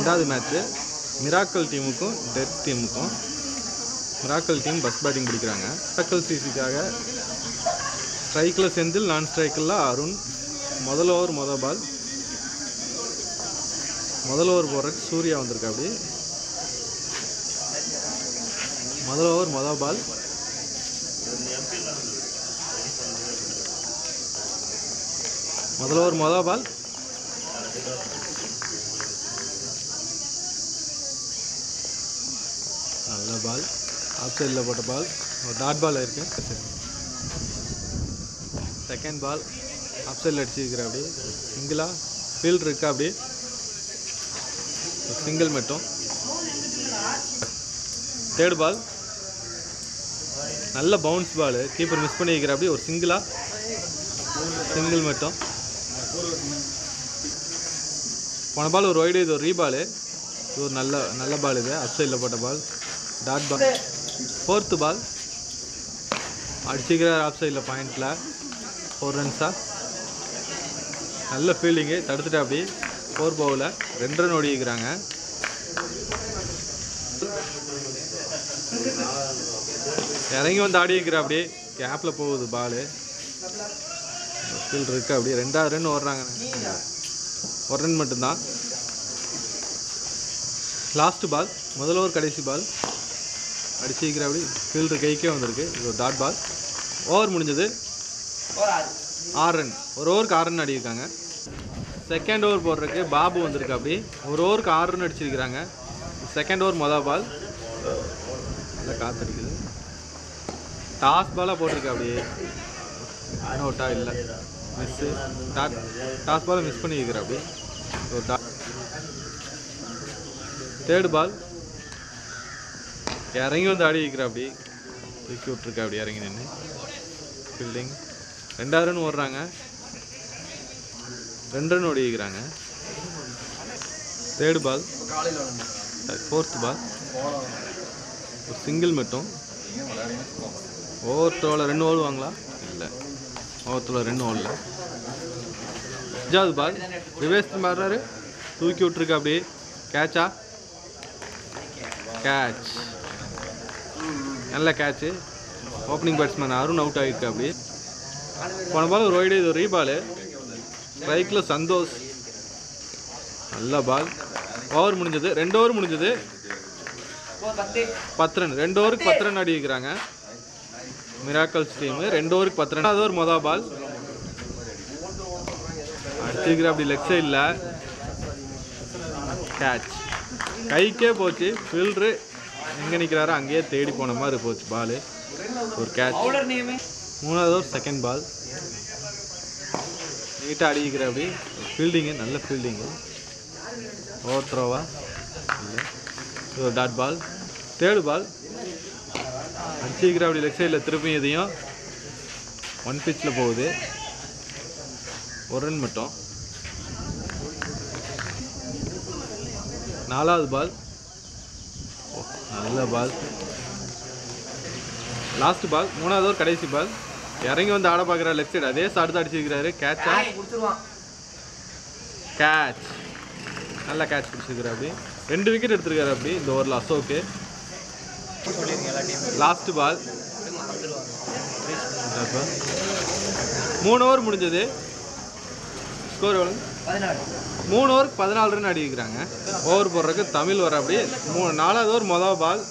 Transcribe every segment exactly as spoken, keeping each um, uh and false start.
ரெண்டாவது match miracle டீமுக்கும் டெத் டீமுக்கும். மிராக்கல் டீம் பஸ் பேட்டிங் பிடிக்கிறாங்க. மிராக்கல் சிசிக்காக ஸ்ட்ரைக்கில் செந்தில், நான் ஸ்ட்ரைக்கில் அருண். முதல் ஓவர் மொதல் பால். முதல் ஓவர் போடுறதுக்கு சூர்யா வந்திருக்கு. அப்படி முதல் ஓவர் மொதல் பால். முதல் ஓவர் மொதல் பால். நல்ல பால். ஆஃப் சைடில் போட்ட பால். ஒரு டாட் பால் இருக்கு. செகண்ட் பால் ஆஃப் சைடில் அடிச்சிருக்கிற. அப்படி சிங்கிளா ஃபீல்டு இருக்கா. அப்படி சிங்கிள் மட்டும். தேர்ட் பால் நல்ல பவுன்ஸ் பால். கீப்பர் மிஸ் பண்ணியிருக்கிற. அப்படி ஒரு சிங்கிளா சிங்கிள் மட்டும். போன பால் ஒரு ஒய்டு, இது ஒரு ரீபாலு. இது ஒரு நல்ல நல்ல பால். இது ஆஃப் சைடில் போட்ட ball. Dot ball. Fourth ball அடிச்சுக்கிறார் ஆஃப் சைடில் பாயிண்டில். ஃபோர் ரன்ஸா. நல்ல ஃபீல்டிங்கு. தடுத்துட்டா. அப்படி ஃபோர் பவுலில் ரெண்டு ரன் ஓடிக்கிறாங்க. இறங்கி வந்து ஆடி வைக்கிற. அப்படி கேப்பில் போகுது பால். ஃபீல்டு இருக்கு. அப்படி ரெண்டாவது ரன் ஓடுறாங்க. ஒரு ரன் மட்டும்தான். Last ball. முதல் ஓவர் கடைசி பால் அடிச்சிக்கிற. அப்படி ஃபீல்டு கைக்கே வந்திருக்கு. இது ஒரு டாட் பால். ஓவர் முடிஞ்சது. ஆறு ரன். ஒரு ஓவருக்கு ஆறு ரன் அடிக்கிறாங்க. செகண்ட் ஓவர் போடுறதுக்கு பாபு வந்திருக்கு. அப்படி ஒரு ஓவருக்கு ஆறு ரன் அடிச்சிருக்கிறாங்க. செகண்ட் ஓவர் மொதல் பால். நல்லா காற்று அடிக்குது. டாஸ் பாலாக போட்டிருக்கு. அப்படி அவுட்டா இல்லை, மிஸ்ஸு. டாட் டாஸ் பாலை மிஸ் பண்ணியிருக்கிற. அப்படி ஒரு டாட். தேர்டு பால் இறங்கி வந்து ஆடி வைக்கிற. அப்படி தூக்கி விட்ருக்கா. அப்படி இறங்கி நின்று ஃபீல்டிங். ரெண்டாவது ரன் ஓடுறாங்க. ரெண்டு ரன் ஓடி வைக்கிறாங்க. தேர்டு பால். ஃபோர்த்து பால் ஒரு சிங்கிள் மட்டும். ஓவர் த்ரோவில் ரெண்டு ஓடுவாங்களா? இல்லை, ஓவர் த்ரோவில் ரெண்டு ஓடல. அஞ்சாவது பால் ரிவேஸ் மாறுறாரு. தூக்கி விட்ருக்கு. அப்படி கேட்சா? கேட்ச். நல்ல catch. Opening batsman Arun out ஆகிருக்கு. அப்படி போன பால் ஒரு ஒய்டு, இது ஒரு ரீபாலு. ஸ்ட்ரைக்கில் சந்தோஷ். நல்ல பால். ஓவர் முடிஞ்சது. ரெண்டு ஓவர் முடிஞ்சது. பத்து ரன். ரெண்டு ஓவருக்கு பத்து ரன் ஆடி வைக்கிறாங்க மிராக்கல்ஸ் டீமு. ரெண்டு ஓவருக்கு பத்து ரன். அது ஒரு மொதல் பால் அடிச்சிருக்கிற. அப்படி லெக் சைடில் கேட்ச். கைக்கே போச்சு. ஃபீல்டரு எங்கே நிற்கிறாரோ அங்கேயே தேடி போன மாதிரி போச்சு பால். ஒரு கேட்ச். மூணாவது ஓவர் செகண்ட் பால். நீட்டாக அடிக்கிற. அப்படி ஃபீல்டிங்கு நல்ல ஃபீல்டிங்கு. ஓவர் த்ரோவா இல்லை, ஒரு டாட் பால். தேர்டு பால் அடிச்சிக்கிற. அப்படி லெக் சைடில் திருப்பி இதையும் ஒன் பிச்சில் போகுது. ஒரு ரன் மட்டும். நாலாவது பால் நல்ல பால். Last ball. மூணாவது ஓவர் கடைசி பால். இறங்கி வந்து ஆட பார்க்குற லெஃப்ட் சைடு. அதே சாடு தான் அடிச்சிருக்கிறாரு. கேட்சா? கேட்ச். நல்லா கேட்ச் பிடிச்சிருக்கிறார். அப்படி ரெண்டு விக்கெட் எடுத்திருக்காரு. அப்படி இந்த ஓவரில் அசோக்கு. Last ball. மூணு ஓவர் முடிஞ்சது. ஸ்கோர் எவ்வளோ? மூணு ஓவருக்கு பதினாலு ரன் அடிக்கிறாங்க. ஓவர் போடுறதுக்கு தமிழ் வர. அப்படி மூணு நாலாவது ஓவர் மொதல் பால்.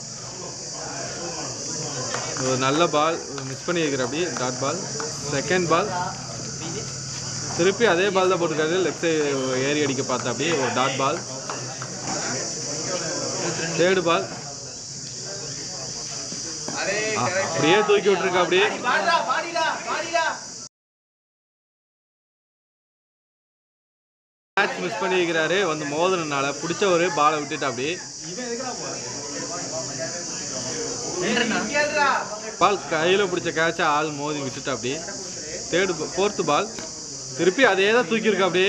ஒரு நல்ல பால் மிஸ் பண்ணியிருக்கிற. அப்படி டாட் பால். செகண்ட் பால் திருப்பி அதே பால் தான் போட்டிருக்காரு. லெஃப்ட் சைடு ஏறி அடிக்க பார்த்தா. அப்படி ஒரு டாட் பால். தேர்டு பால் அப்படியே தூக்கி விட்டுருக்கா. அப்படி மேட்ச் மிஸ் பண்ணியிருக்கிறாரு. வந்து மோதனால பிடிச்ச ஒரு பாலை விட்டுட்டு அப்படி பால் கையில் பிடிச்ச கேட்ச ஆள் மோதி விட்டுட்டு அப்படி. தேர்டு ஃபோர்த்து பால் திருப்பி அதே தான் தூக்கியிருக்கா. அப்படி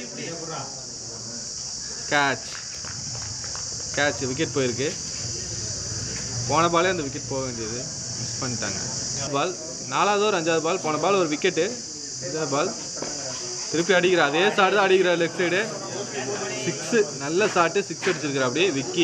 கேட்ச். கேட்ச். விக்கெட் போயிருக்கு. போன பாலே அந்த விக்கெட் போக வேண்டியது, மிஸ் பண்ணிட்டாங்க. பால் நாலாவது ஒரு அஞ்சாவது பால். போன பால் ஒரு விக்கெட்டு. இந்த பால் திருப்பி அடிக்கிற. அதே சாடு தான் அடிக்கிறார் லெஃப்ட் சைடு. சிக்ஸு நல்ல ஷாட்டு சிக்ஸ் அடிச்சிருக்கிற அப்படியே விக்கி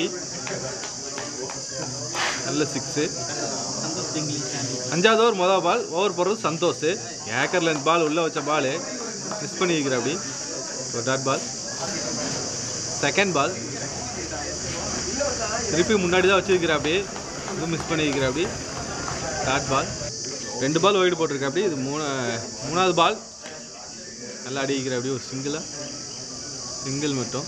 நல்ல சிக்ஸு. அஞ்சாவது ஓவர் மொதல் பால் ஓவர் போடுறது சந்தோஷ். ஏக்கர் லென்த் பால் உள்ளே வச்ச பால் மிஸ் பண்ணியிருக்கிற அப்படி ஒரு டாட் பால். செகண்ட் பால் திருப்பி முன்னாடி தான் வச்சுருக்கிற அப்படி இது மிஸ் பண்ணியிருக்கிற அப்படி டாட் பால். ரெண்டு பால் ஒய்டு போட்டிருக்க அப்படி இது மூணு மூணாவது பால் நல்லா அடிக்கிற அப்படி ஒரு சிங்கிளாக சிங்கிள் மட்டும்.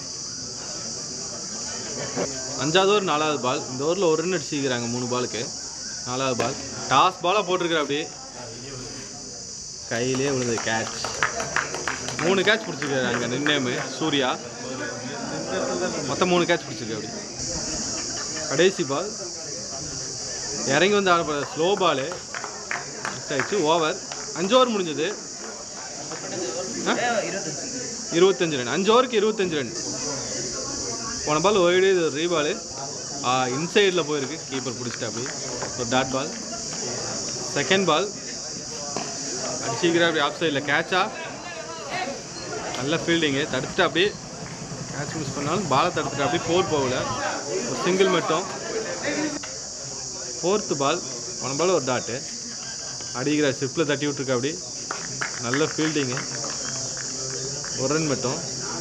அஞ்சாவது ஓவர் நாலாவது பால் இந்த ஓவரில் ஒரு ரன் அடிச்சுக்கிறாங்க மூணு பாலுக்கு. நாலாவது பால் டாஸ் பாலாக போட்டிருக்கிற அப்படி கையிலே விழுந்தது கேட்ச். மூணு கேட்ச் பிடிச்சிருக்காரு அங்கே நின்னேமு சூர்யா மொத்தம் மூணு கேட்ச் பிடிச்சிருக்கு அப்படி. கடைசி பால் இறங்கி வந்து ஆட ஸ்லோ பாலு மிஸ் ஆயிடுச்சு. ஓவர் அஞ்சு ஓவர் முடிஞ்சது. இருபத்தஞ்சு ரன் அஞ்சு ஓவருக்கு இருபத்தஞ்சு ரன். போன பால் ஒய்டு இது ஒரு ரீபாலு இன்சைடில் போயிருக்கு கீப்பர் பிடிச்சிட்டா அப்படி ஒரு டாட் பால். செகண்ட் பால் அடிச்சிக்கிற அப்படி ஆஃப் சைடில் கேட்சா நல்ல ஃபீல்டிங்கு தடுத்துட்டா அப்படி கேட்ச் மிஸ் பண்ணாலும் பாலை தடுத்துட்டா அப்படி ஃபோர் போகல ஒரு சிங்கிள் மட்டும். ஃபோர்த்து பால் போன பால் ஒரு டாட்டு அடிக்கிற ஸ்லிப்பில் தட்டி விட்ருக்கா அப்படி நல்ல ஃபீல்டிங்கு ஒரு ரன் மட்டும்.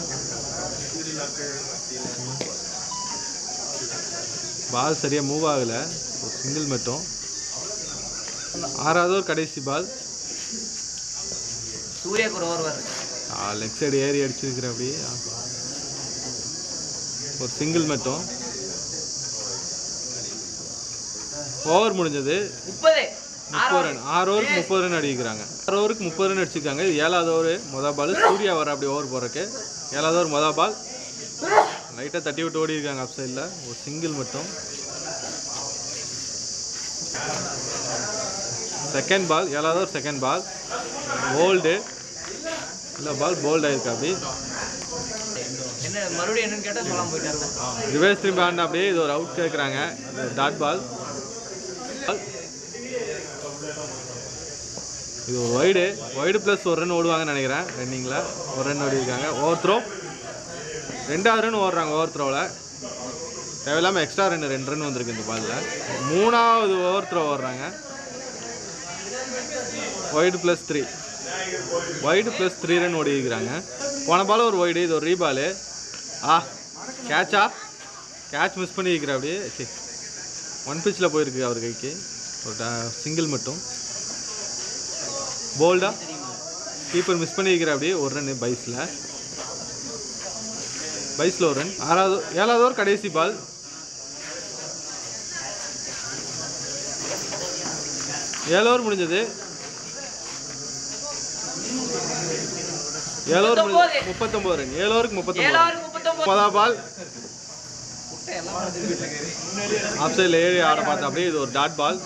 பால் சரியாக மூவ் ஆகலை ஒரு சிங்கிள் மட்டும். ஆறாவது ஒரு கடைசி பால் சூர்யாக்கு ஒரு ஓவர் லெக் சைடு ஏறி அடிச்சிருக்கிற அப்படி ஒரு சிங்கிள் மட்டும். ஓவர் முடிஞ்சது முப்பது ரன். ஆறு ஓவருக்கு முப்பது ரன் அடிக்கிறாங்க. ஆறு ஓவருக்கு முப்பது ரன் அடிச்சிருக்காங்க. இது ஏழாவது ஓவர் மொதல் பால் சூர்யா வர அப்படி ஓவர் போகிறக்கு. ஏழாவது ஓவர் மொதல் பால் லைட்டாக தட்டி விட்டு ஓடி இருக்காங்க அப் சைடில் ஒரு சிங்கிள் மட்டும். செகண்ட் பால் ஏழாவது ஓவர் செகண்ட் பால் போல்டு இல்லை பால் போல்டு ஆயிருக்கு அப்படி ரிவர்ஸ் திரும்பி ஆடினா அப்படியே இது ஒரு அவுட் கேட்குறாங்க. டாட் பால் இது ஒரு ஒய்டு ஒய்டு ப்ளஸ் ஒரு ரன் ஓடுவாங்கன்னு நினைக்கிறேன். ரன்னிங்கில் ஒரு ரன் ஓடிருக்காங்க. ஓவர் த்ரோ ரெண்டாவது ரன் ஓடுறாங்க. ஓவர் த்ரோவில் தேவையில்லாமல் எக்ஸ்ட்ரா ரன் ரெண்டு ரன் வந்திருக்கு இந்த பாலில். மூணாவது ஓவர் த்ரோ ஓடுறாங்க. Wide plus three wide plus three run ஓடி இருக்கிறாங்க. போன பால் ஒரு ஒய்டு இது ஒரு ரீபாலு ஆ கேட்சா கேட்ச் மிஸ் பண்ணியிருக்கிற அப்படியே சரி ஒன் பிச்சில் போயிருக்கு அவர் கைக்கு ஒரு சிங்கிள் மட்டும். போல்டா கீப்பர் மிஸ் பண்ணியிருக்கிற அப்படியே ஒரு ரன் பைஸில் பைஸில் ஒரு ரன். ஆறாவது ஏழாவது ஓவர் கடைசி பால் ஏழு ஓவர் முடிஞ்சது. ஏழு ஓவர் முடிஞ்சது முப்பத்தொம்பது ரன். ஏழு ஓவருக்கு முப்பத்தொம்பது. முப்பதாம் பால் ஆஃப் சைடில் ஏறி ஆட பார்த்தா அப்படியே இது ஒரு டாட் பால்.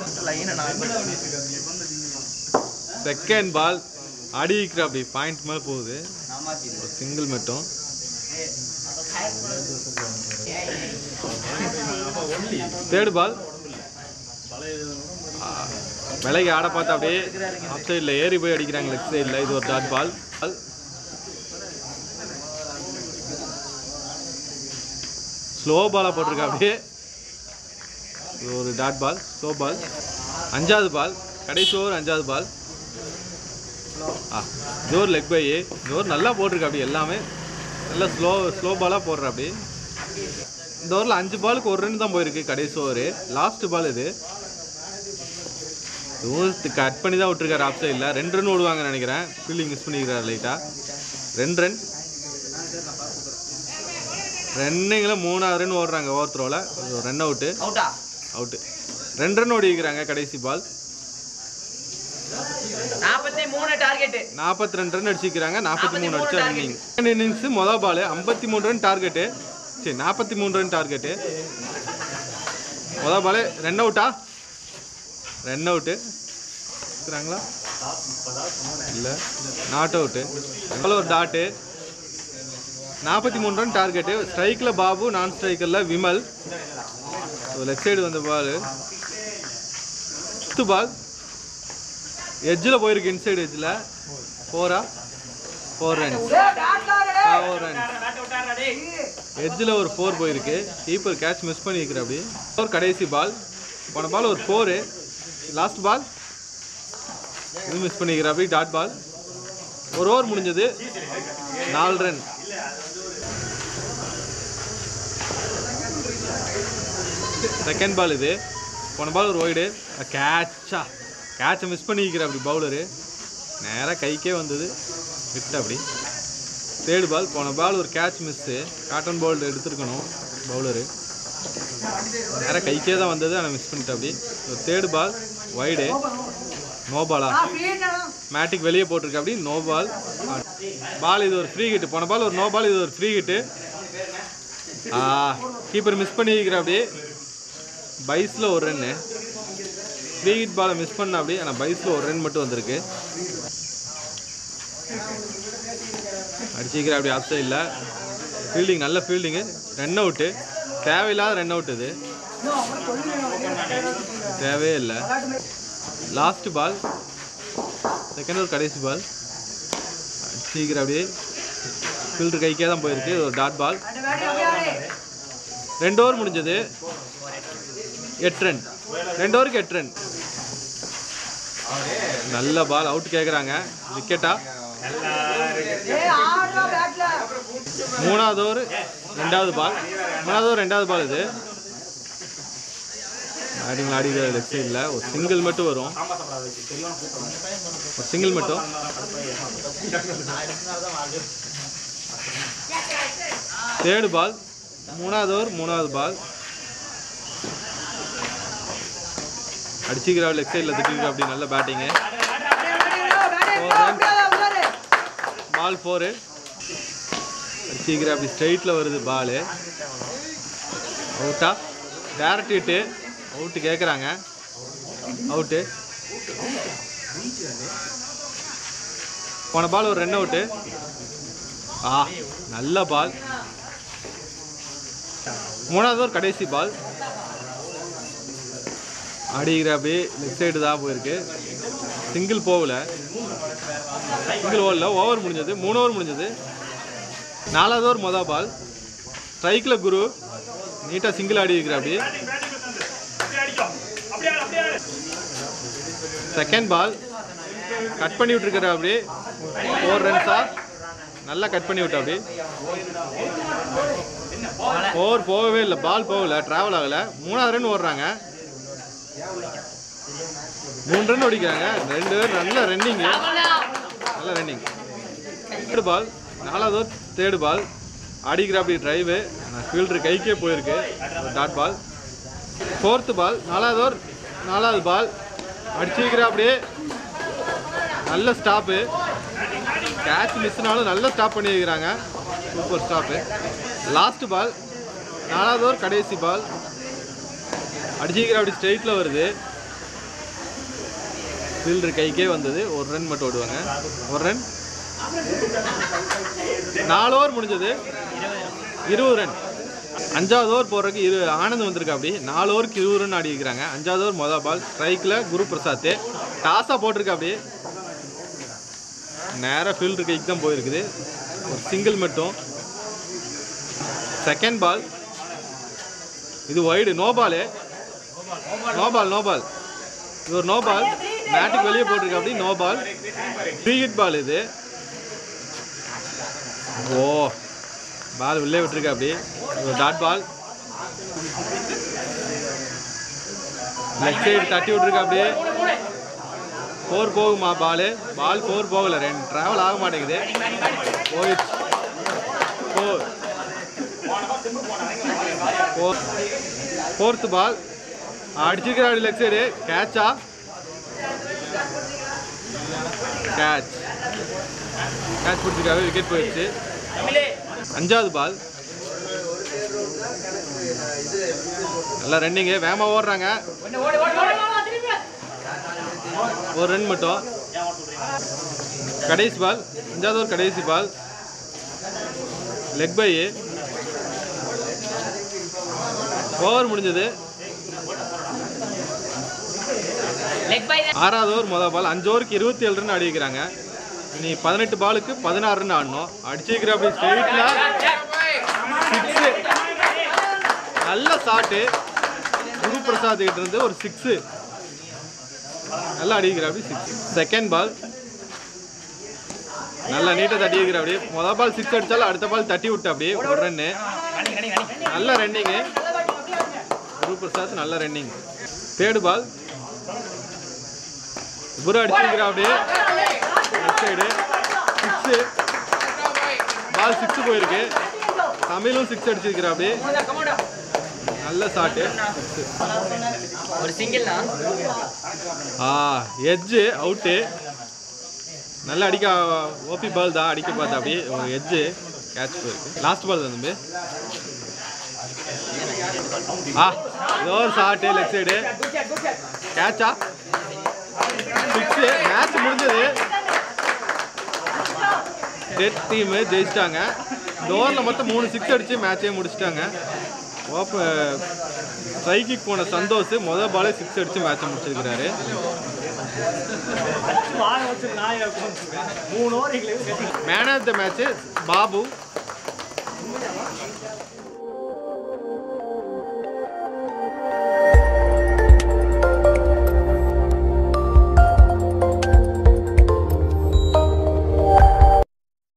செகண்ட் பால் அடிக்கிற அப்படி பாயிண்ட் மேலே போகுது ஒரு சிங்கிள் மட்டும். தேர்ட் பால் விலைக்கு ஆட பார்த்தா அப்படியே ஆஃப் சைடில் ஏறி போய் அடிக்கிறாங்க லெஃப்ட் சைடில் இது ஒரு டாட் பால். ஸ்லோ பாலாக போட்டிருக்கா அப்படியே இது ஒரு டாட் பால் ஸ்லோ பால். அஞ்சாவது பால் கடைசி ஓவர் அஞ்சாவது பால் ஆ இது ஒரு லெக் பை இது ஒரு நல்லா போட்டிருக்கா அப்படி எல்லாமே நல்லா ஸ்லோ ஸ்லோ பாலாக போடுற அப்படி. இந்த ஓவரில் அஞ்சு பாலுக்கு ஒரு ரன் தான் போயிருக்கு கடைசி ஓவர். லாஸ்ட் பால் இது கட் பண்ணி தான் விட்டுருக்காரு ஆஃப் சைடில். ரெண்டு ரன் ஓடுவாங்கன்னு நினைக்கிறேன். ஃபீல்டிங் மிஸ் பண்ணிக்கிறார் லைட்டாக. ரெண்டு ரன் ரன்னிங்கில் மூணாவது ரன் ஓடுறாங்க ஓவர் த்ரோவில் ரன் அவுட்டு அவுட்டு. ரெண்டு ரன் ஓடிக்கிறாங்க கடைசி பால். நாற்பத்தி ரெண்டு ரன் அடிச்சிக்கிறாங்க. நாற்பத்தி மூணு அடிச்சா ரன்னிங். செகண்ட் இன்னிங்ஸ் மொதல் பால் ஐம்பத்தி மூணு ரன் டார்கெட்டு சரி நாற்பத்தி மூணு ரன் டார்கெட்டு. மொதல் பால் ரன் அவுட்டா ரன் அவுட்டு இருக்கிறாங்களா இல்லை நாட் அவுட்டு. ஒரு டாட்டு நாற்பத்தி மூணு ரன் டார்கெட்டு. ஸ்ட்ரைக்கில் பாபு நான் ஸ்ட்ரைக்கரில் விமல். லெஃப்ட் சைடு வந்த பால் ஃபிஃப்த்து பால் எட்ஜில் போயிருக்கு இன்சைடு எட்ஜில் ஃபோரா ஃபோர் ரன்ஸ் ஒரு ரன். எட்ஜில் ஒரு ஃபோர் போயிருக்கு. கீப்பர் கேட்ச் மிஸ் பண்ணியிருக்கிற அப்படி. ஒரு கடைசி பால். போன பால் ஒரு ஃபோரு. லாஸ்ட் பால் இது மிஸ் பண்ணிக்கிற அப்படி. Dot ball. ஒரு ஓவர் முடிஞ்சது. நாலு ரன். செகண்ட் பால் இது. போன பால் ஒரு ஒய்டு. கேட்சா கேட்சை மிஸ் பண்ணிக்கிற அப்படி பவுலரு. நேராக கைக்கே வந்தது. விட்டு அப்படி. Third ball. போன பால் ஒரு கேட்ச் மிஸ்ஸு. காட்டன் பால் எடுத்துருக்கணும் பவுலரு. நேராக கைக்கே தான் வந்தது, ஆனால் மிஸ் பண்ணிட்டு அப்படி. ஒரு தேர்டு பால் ஒய்டு. நோ பாலா? மேட்டிக் வெளியே போட்டிருக்கு அப்படி. நோ பால். பால் இது ஒரு ஃப்ரீ ஹிட்டு. போன பால் ஒரு நோ பால், இது ஒரு ஃப்ரீ ஹிட்டு. கீப்பர் மிஸ் பண்ணிக்கிற அப்படி. பைஸில் ஒரு ரன்னு. ஃப்ரீ ஹிட் பாலை மிஸ் பண்ண அப்படி. ஆனால் பைஸில் ஒரு ரன் மட்டும் வந்திருக்கு. அடிச்சிக்கிற அப்படி. ஆஃப் சைடில் ஃபீல்டிங், நல்ல ஃபீல்டிங்கு. Run out. தேவையில்லாத ரன் அவுட் இது. தேவையே இல்லை. Last ball. செகண்ட் ஒரு கடைசி பால். அடிச்சிக்கிற அப்படியே. ஃபீல்டர் கைக்கே தான் போயிருக்கு. ஒரு டாட் பால். ரெண்டு ஓவர் முடிஞ்சது. எட்டு ரன். ரெண்டு ஓவருக்கு எட்டு ரன். நல்ல பால். அவுட் கேட்குறாங்க. விக்கெட்டா? மூணாவது ஓவர் ரெண்டாவது பால். மூணாவது ஓவர் ரெண்டாவது பால் இது. பேட்டிங் ஆடிக்கிற லெஃப்ட் சைடில் ஒரு சிங்கிள் மட்டும் வரும். ஒரு சிங்கிள் மட்டும். Third ball. மூணாவது ஓவர் மூணாவது பால். அடிச்சிக்கிறா லெஃப்ட் சைடில் திட்டிருக்கா அப்படி. நல்ல பேட்டிங்கு. பால் ஃபோரு. அடிச்சிக்கிறா அப்படி. ஸ்ட்ரைட்டில் வருது பாலு. அவுட்டா? Direct hit. அவுட்டு கேட்குறாங்க. அவுட்டு. போன பால் ஒரு ரன் அவுட்டு. ஆ நல்ல பால். மூணாவது ஒரு கடைசி பால். அடிக்கிற அப்படி. லெஃப்ட் சைடு தான் போயிருக்கு. சிங்கிள் போகல. சிங்கிள் ஓவரில் ஓவர் முடிஞ்சது. மூணு ஓவர் முடிஞ்சது. நாலாவது ஓவர் மொதல் பால். ஸ்ட்ரைக்கில் குரு. நீட்டாக சிங்கிள் ஆடி இருக்கிற அப்படி. Second ball. கட் பண்ணி விட்டுருக்கிற அப்படி. ஃபோர் ரன்ஸா. நல்லா கட் பண்ணி விட்டா அப்படி. ஓவர் போகவே இல்லை. பால் போகல. ட்ராவல் ஆகலை. மூணாவது ரன் ஓடுறாங்க. மூணு ரன் ஓடிக்கிறாங்க. ரெண்டு பேர் நல்ல ரன்னிங். நல்ல ரன்னிங். தேர்டு பால். நாலாவது ஓவர் தேர்டு பால். அடிக்கிற அப்படி டிரைவு. ஃபீல்டர் கைக்கே போயிருக்கு. Dot ball. Fourth ball. நாலாவது ஓவர் நாலாவது பால். அடிச்சிக்கிற அப்படியே. நல்ல ஸ்டாப்பு. கேட்ச் மிஸ்னாலும் நல்ல ஸ்டாப் பண்ணியிருக்கிறாங்க. Super stop. Last ball. நாலாவது ஓவர் கடைசி பால். அடிச்சிக்கிற அப்படி. ஸ்ட்ரெயிட்டில் வருது. ஃபீல்டர் கைக்கே வந்தது. ஒரு ரன் மட்டும் ஓடுவாங்க. ஒரு ரன். நாலு ஓவர் முடிஞ்சது. இருபது ரன். அஞ்சாவது ஓவர் போடுறதுக்கு இரு ஆனந்த் வந்திருக்கா அப்படி. நாலு ஓவருக்கு இருபது ரன் ஆடி இருக்கிறாங்க. அஞ்சாவது ஓவர் மொதல் பால். ஸ்ட்ரைக்கில் குரு பிரசாத். டாஸாக போட்டிருக்கா அப்படி. நேராக ஃபீல்டர் கைக்கு தான் போயிருக்குது. ஒரு சிங்கிள் மட்டும். Second ball. இது wide. No ball. No ball. No ball. இது ஒரு நோ பால். மேட்டுக்கு வெளியே போட்டிருக்கா அப்படி. No ball. Free hit ball இது. ஓ பால் உள்ளே விட்டுருக்கா அப்படி. ஒரு டாட் பால். லெஃப்ட் சைடு தட்டி விட்டுருக்கா அப்படியே. ஃபோர் போகுமா பால்? பால் ஃபோர் போகலை. ரெண்டு ட்ராவல் ஆக மாட்டேங்குது. போயிடுச்சு. ஃபோர். Four fourth ball. அடிச்சிருக்கிற அப்படி லெஃப்ட் சைடு. கேட்சா? கேட்ச். கேட்ச் பிடிச்சிருக்காரு. விக்கெட் போயிடுச்சு. அஞ்சாவது பால். நல்லா ரன்னிங்கு. வேகமாக ஓடுறாங்க. ஒரு ரன் மட்டும். கடைசி பால். அஞ்சாவது ஒரு கடைசி பால். Leg by. ஓவர் முடிஞ்சது. ஆறாவது ஓவர் மொதல் பால். அஞ்சு ஓவருக்கு இருபத்தி ஏழு ரன் ஆடி வைக்கிறாங்க. நீ பதினெட்டு பாலுக்கு பதினாறு ரன் ஆடணும். அடிச்சிருக்கிற அப்படி ஸ்ட்ரெயிட்ல சிக்ஸு. நல்ல ஷாட்டு குரு பிரசாத் கிட்ட இருந்து ஒரு சிக்ஸு. நல்லா அடிக்கிற அப்படி சிக்ஸ். செகண்ட் பால் நல்லா நீட்டாக தட்டி இருக்கிற அப்படி. முதல் பால் சிக்ஸ் அடித்தாலும் அடுத்த பால் தட்டி விட்டு அப்படியே ஒரு ரன்னு. நல்ல ரன்னிங்கு குரு பிரசாத், நல்ல ரன்னிங். தேர்டு பால் குரு அடிச்சிருக்கிற அப்படியே left side six. Ball six போயிருக்கு. தமிழும் சிக்ஸ் அடிச்சிருக்கிற அப்படியே நல்ல ஷாட்டு. ஒரு சிங்கிள் ஆ எட்ஜு அவுட்டு. நல்லா அடிக்க ஓபி பால் தான் அடிக்க பார்த்தா அப்படி ஒரு எட்ஜு கேட்ச் போயிருக்கு. லாஸ்ட் பால் தான் தம்பி. ஆ ஏதோ ஒரு ஷாட்டு லெஃப்ட் சைடு கேட்சா சிக்ஸு. மேட்ச் முடிஞ்சது. டெத் டீமு ஜெயிச்சிட்டாங்க. இந்த ஓவரில் மொத்தம் மூணு சிக்ஸ் அடித்து மேட்சே முடிச்சிட்டாங்க. ஓப்ப ஸ்ட்ரைக்கு போன சந்தோஷ் முதல் பாலே சிக்ஸ் அடித்து மேட்சை முடிச்சிருக்கிறாரு. Man of the match Babu.